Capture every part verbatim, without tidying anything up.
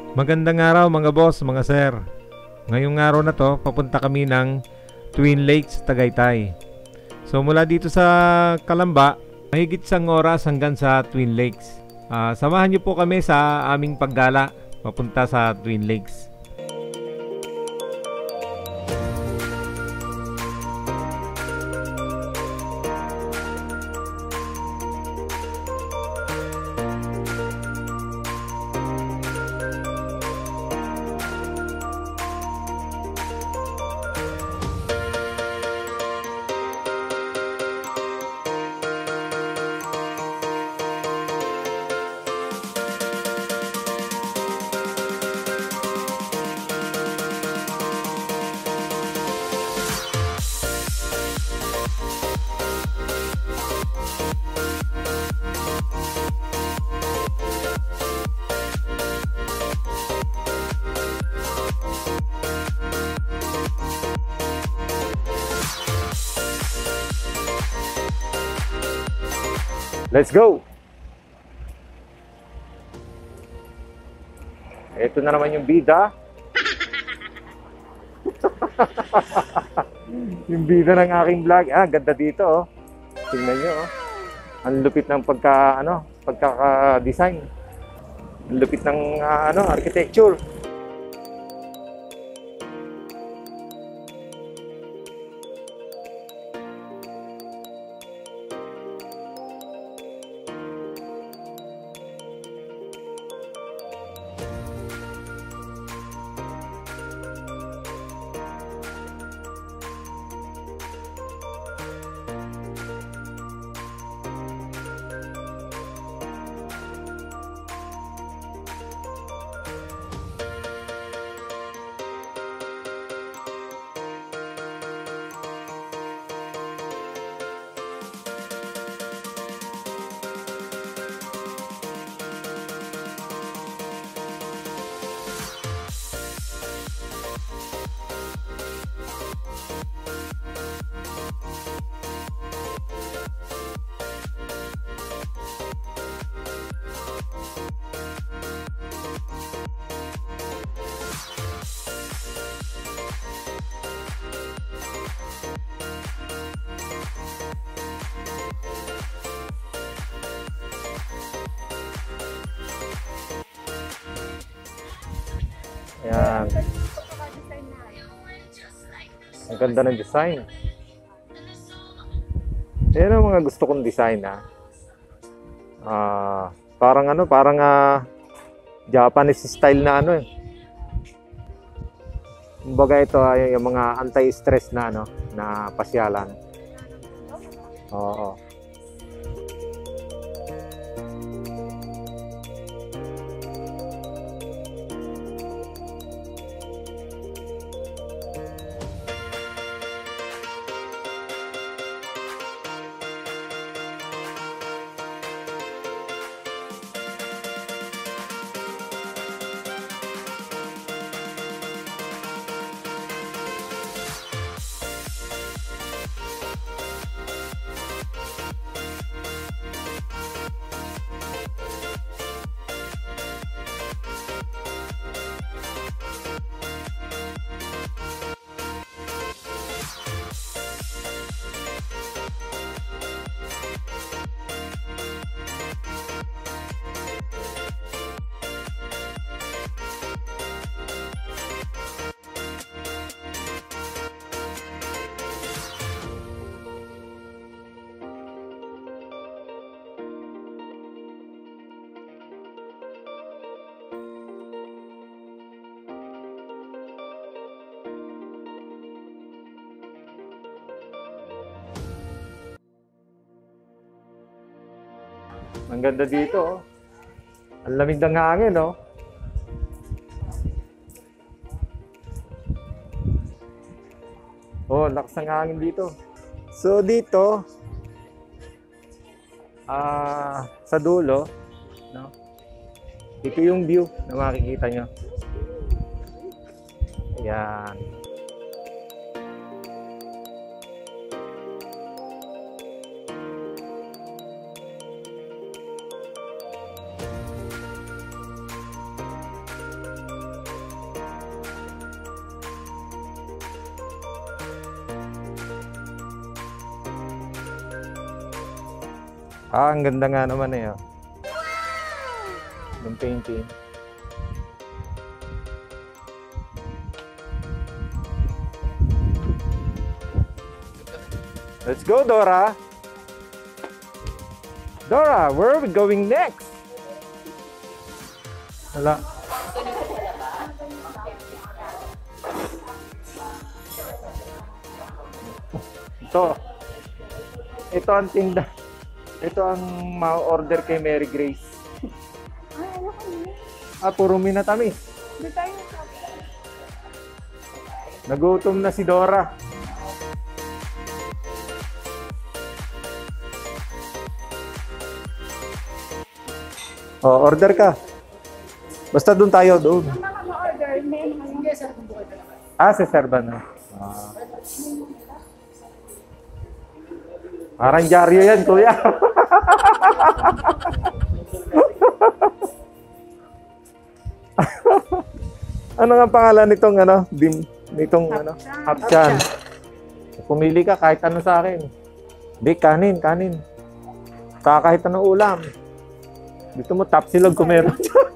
Magandang araw mga boss, mga sir. Ngayong araw na to, papunta kami ng Twin Lakes, Tagaytay. So mula dito sa Calamba, mahigit isang oras hanggang sa Twin Lakes. Uh, samahan niyo po kami sa aming paggala papunta sa Twin Lakes. Let's go! Ito na naman yung bida. Yung bida ng aking vlog. Ah, ganda dito oh. Tingnan nyo oh. Ang lupit ng pagka, ano, pagkaka-design. Ang lupit ng uh, ano, architecture. Ayan. Ang ganda ng design. Yan ang mga gusto kong design ha. Uh, parang ano, parang uh, Japanese style na ano eh. Kumbaga ito ay yung mga anti-stress na ano, na pasyalan. Oo. Ang ganda dito oh. Ang lamig ng hangin oh. Oh, lakas ng hangin dito. So dito ah uh, sa dulo, no? Ito yung view na makikita nyo. Ayan. Ah, ang ganda nga naman eh. Oh. Yung painting. Let's go, Dora. Dora, where are we going next? Wala. Ito. Ito ang tinda. Ito ang ma-order kay Mary Grace. Ah, puro minatamis. Nagutom na si Dora. Oh, order ka. Basta doon tayo, doon. Ah, si Serba na. Ah. Parang dyaryo yan, kuya. Ano nga pangalan nitong ano? Dim, nitong ano? Hapchan. Pumili ka kahit ano sa akin. Di, kanin, kanin. Kahit anong ulam. Dito mo top silog kung meron.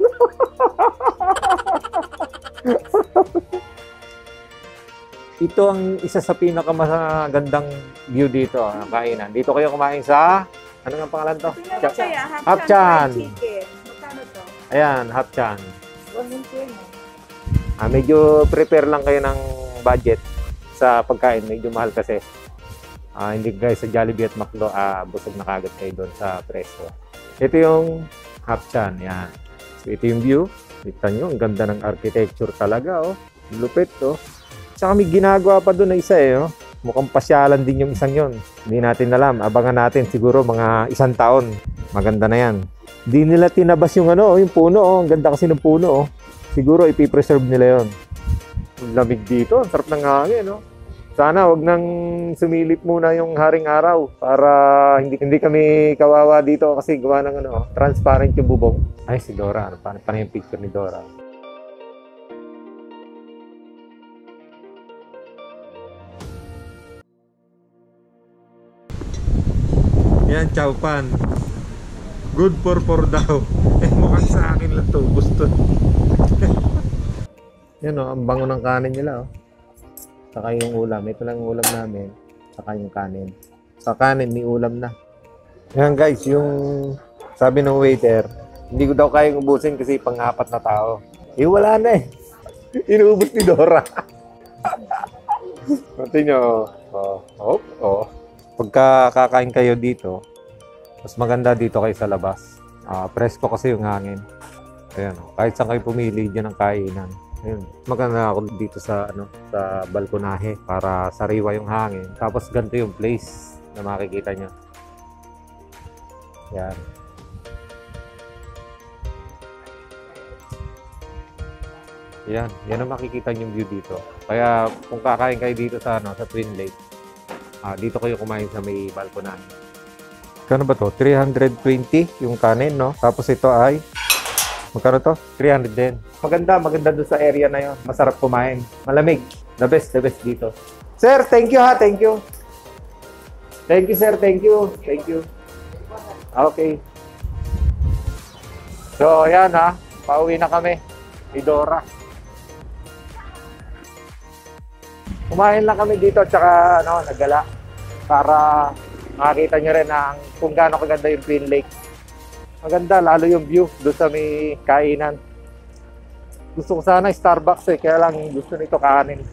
Ito ang isa sa pinakamagandang view dito, ang kainan. Dito kayo kumain sa, ano nga pangalan to? Hapchan. Magkano to? Ayan, Hapchan. Ah, medyo prepare lang kayo ng budget sa pagkain. Medyo mahal kasi. Ah, hindi guys sa Jollibee at McDo, ah, busog na kagad kayo doon sa preso. Ito yung Hapchan, yan. So, ito yung view. Kita nyo, ang ganda ng architecture talaga, oh. Lupit, oh. Tsaka may ginagawa pa doon na isa, eh, oh. Mukhang pasyalan din yung isang yon. Hindi natin alam. Abangan natin siguro mga isang taon. Maganda na yan. Hindi nila tinabas yung ano, oh, yung puno, oh. Ang ganda kasi ng puno, oh. Siguro ipipreserve nila yon. Ang lamig dito. Ang sarap ng hangin, oh. Sana wag nang sumilip muna yung haring araw para hindi hindi kami kawawa dito kasi gawa ng ano, transparent yung bubong. Ay, si Dora. Ano pa, paano yung picture ni Dora? Yan, chow pan. Good for for daw. Eh, mukhang sa akin lang to. Gusto. Yan o, ang bango ng kanin nila o. Saka yung ulam. Ito lang yung ulam namin. Saka yung kanin. Sa kanin, may ulam na. Yan guys, yung sabi ng waiter, hindi ko daw kayang ubusin kasi pang-apat na tao. Eh, wala na eh. Inuubos ni Dora. Pati nyo, oh, oh, oh. Pagka kakain kayo dito, mas maganda dito kayo sa labas. Uh, presko kasi yung hangin. Ayan, kahit saan kayo pumili dyan ang kainan. Ayun. Maganda ako dito sa ano sa balkonahe para sariwa yung hangin. Tapos ganito yung place na makikita nyo. Yan. Yan, yan ang makikita yung view dito. Kaya kung kakain kayo dito sa ano sa Twin Lake, ah, dito kayo kumain sa may balkonahe. Kano ba to? three hundred twenty yung kanin, no? Tapos ito ay magkano to? three hundred din. Maganda, maganda doon sa area na yon. Masarap kumain. Malamig. The best, the best dito. Sir, thank you ha. Thank you. Thank you, sir. Thank you. Thank you. Okay. So, ayan ha. Pauwi na kami. Ni Dora. Kumain lang kami dito at saka ano, naggala. Para makakita nyo rin ang kung gaano kaganda yung Twin Lake. Maganda, lalo yung view doon sa may kainan. Gusto ko sana Starbucks eh, kaya lang gusto nito kanin.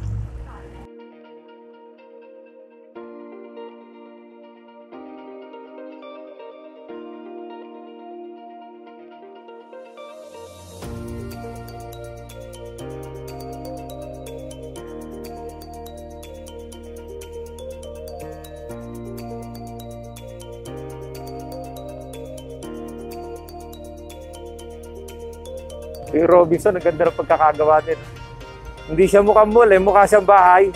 Si Robinson, ang ganda ng pagkakagawa din. Hindi siya mukhang mall eh, mukha siyang bahay.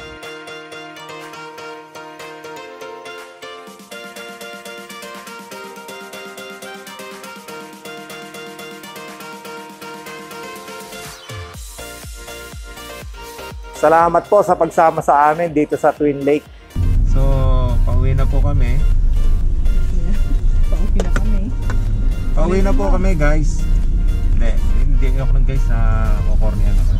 Salamat po sa pagsama sa amin dito sa Twin Lake. So, pauwi na po kami. Pauwi na kami. pauwi na po kami guys. Hindi, hindi ako ng guys na kukornihan ako.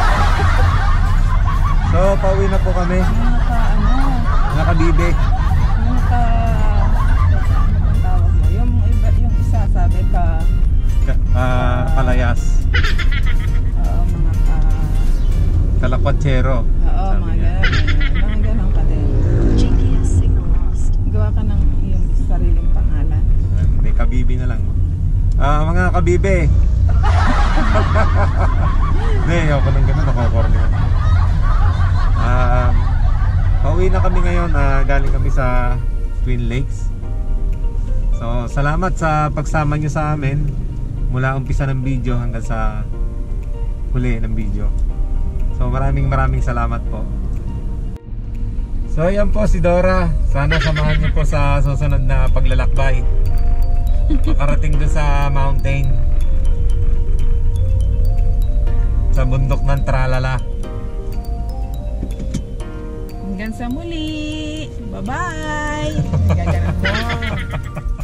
So, pauwi na po kami. Mga ka, ano, Mga kabibe. mga ka, ano bang tawag mo? Yung, iba, yung isa sabi ka, Ka- ah, kalayas. oo, mga ka, Kalakwatsero. oo, sabi mga niya. gano'n, mga gano'n ka din. G P S signal lost. Gawa ka ng iyong sariling pangalan. Hindi, kabibi na lang. Ah, mga kabibe. Hindi, ako nang gano'n, nakukornihan. Um, pauwi na kami ngayon, ah, galing kami sa Twin Lakes. So, salamat sa pagsama nyo sa amin mula umpisa ng video hanggang sa huli ng video. So, maraming maraming salamat po. So, yan po si Dora. Sana samahan nyo po sa susunod na paglalakbay. Makarating doon sa mountain, sa bundok ng Tralala. Hanggang sa muli. Bye-bye. Gaganan ko.